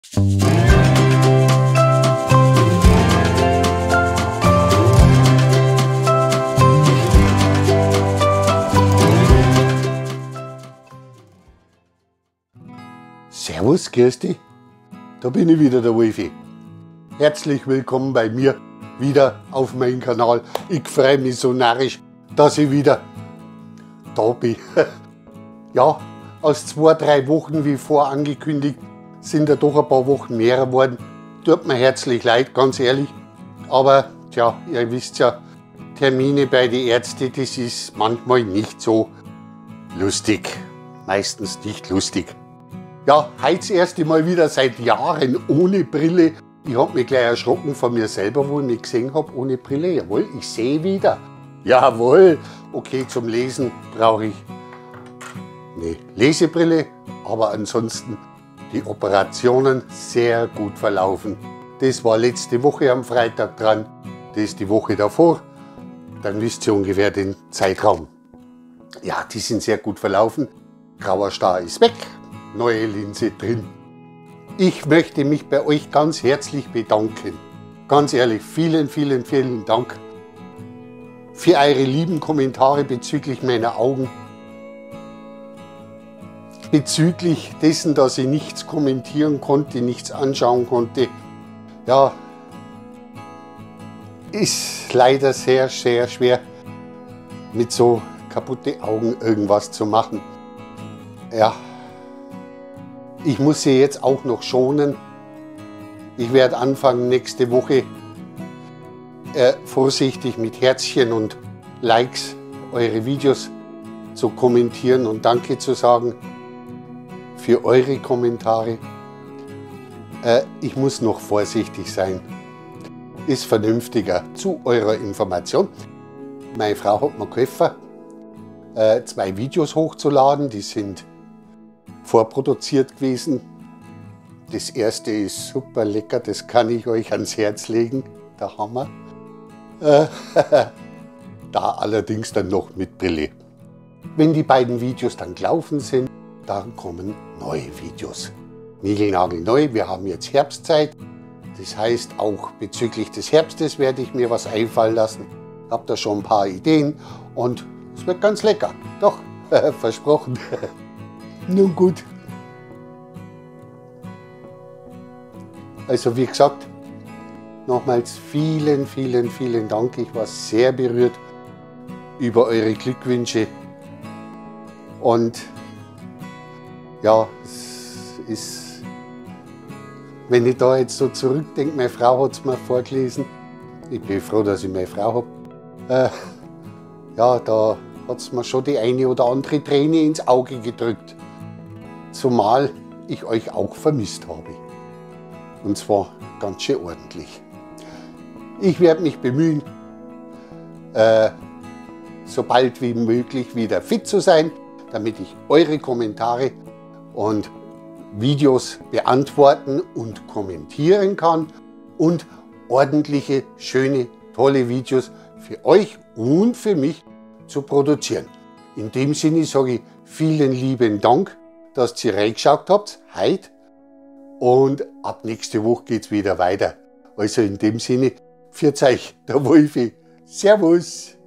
Servus, grüß dich. Da bin ich wieder, der Wolfi. Herzlich willkommen bei mir wieder auf meinem Kanal. Ich freue mich so narrisch, dass ich wieder da bin. Ja, aus 2-3 Wochen, wie vorangekündigt, sind ja doch ein paar Wochen mehr geworden. Tut mir herzlich leid, ganz ehrlich. Aber tja, ihr wisst ja, Termine bei den Ärzten, das ist manchmal nicht so lustig. Meistens nicht lustig. Ja, heute das erste Mal wieder seit Jahren ohne Brille. Ich habe mich gleich erschrocken von mir selber, wo ich mich gesehen habe ohne Brille. Jawohl, ich sehe wieder. Jawohl. Okay, zum Lesen brauche ich eine Lesebrille, aber ansonsten die Operationen sehr gut verlaufen. Das war letzte Woche am Freitag dran, das ist die Woche davor. Dann wisst ihr ungefähr den Zeitraum. Ja, die sind sehr gut verlaufen. Grauer Star ist weg. Neue Linse drin. Ich möchte mich bei euch ganz herzlich bedanken. Ganz ehrlich, vielen, vielen, vielen Dank für eure lieben Kommentare bezüglich meiner Augen. Bezüglich dessen, dass ich nichts kommentieren konnte, nichts anschauen konnte. Ja, ist leider sehr, sehr schwer, mit so kaputten Augen irgendwas zu machen. Ja. Ich muss sie jetzt auch noch schonen. Ich werde anfangen nächste Woche vorsichtig mit Herzchen und Likes eure Videos zu kommentieren und Danke zu sagen für eure Kommentare. Ich muss noch vorsichtig sein. Ist vernünftiger. Zu eurer Information. Meine Frau hat mir geholfen, 2 Videos hochzuladen. Die sind vorproduziert gewesen. Das erste ist super lecker, das kann ich euch ans Herz legen, der Hammer. Da allerdings dann noch mit Brille. Wenn die beiden Videos dann gelaufen sind, dann kommen neue Videos. Niegelnagelneu, wir haben jetzt Herbstzeit. Das heißt, auch bezüglich des Herbstes werde ich mir was einfallen lassen. Ich habe da schon ein paar Ideen und es wird ganz lecker. Doch, versprochen. Nun gut. Also wie gesagt, nochmals vielen, vielen, vielen Dank. Ich war sehr berührt über eure Glückwünsche. Und ja, es ist, wenn ich da jetzt so zurückdenke, meine Frau hat es mir vorgelesen. Ich bin froh, dass ich meine Frau habe. Ja, da hat es mir schon die eine oder andere Träne ins Auge gedrückt. Zumal ich euch auch vermisst habe. Und zwar ganz schön ordentlich. Ich werde mich bemühen, so bald wie möglich wieder fit zu sein, damit ich eure Kommentare und Videos beantworten und kommentieren kann und ordentliche, schöne, tolle Videos für euch und für mich zu produzieren. In dem Sinne sage ich vielen lieben Dank, dass ihr reingeschaut habt, heute. Und ab nächste Woche geht es wieder weiter. Also in dem Sinne, pfiat euch, der Wolfi. Servus.